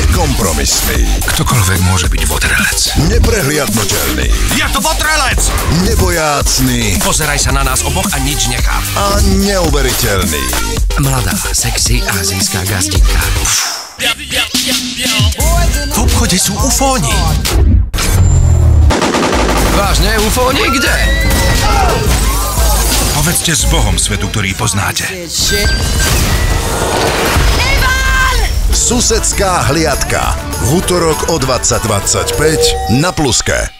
Nekompromisný. Ktokoľvek môže byť votrelec. Neprehliadnutelný. Ja to votrelec! Nebojácný. Pozeraj sa na nás oboch a nič nechám. A neuveriteľný. Mladá, sexy azijská gazdinka. V obchode sú ufóni. Vážne, ufóni? Kde? Povedzte s Bohom svetu, ktorý poznáte. Susedská hliadka. V utorok o 20:25 na Pluske.